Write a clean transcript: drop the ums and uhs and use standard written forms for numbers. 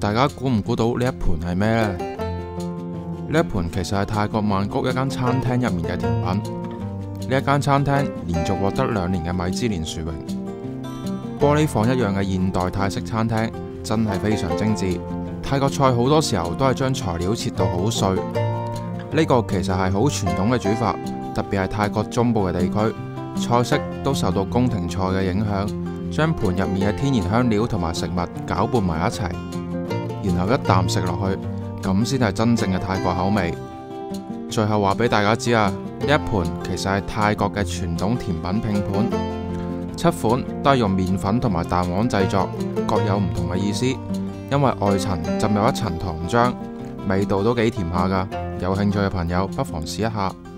大家估唔估到呢一盤係咩呢？呢一盤其實係泰國曼谷一間餐廳入面嘅甜品。呢一間餐廳連續獲得2年嘅米芝蓮殊榮。玻璃房一樣嘅現代泰式餐廳真係非常精緻。泰國菜好多時候都係將材料切到好碎，呢個其實係好傳統嘅煮法，特別係泰國中部嘅地區，菜式都受到宮廷菜嘅影響，將盤入面嘅天然香料同埋食物攪拌埋一齊，然後一啖食落去，咁先係真正嘅泰國口味。最後話俾大家知啊，呢一盤其實係泰國嘅傳統甜品拼盤，7款都係用麵粉同埋蛋黃製作，各有唔同嘅意思。因為外層浸有一層糖漿，味道都幾甜下㗎。有興趣嘅朋友不妨試一下。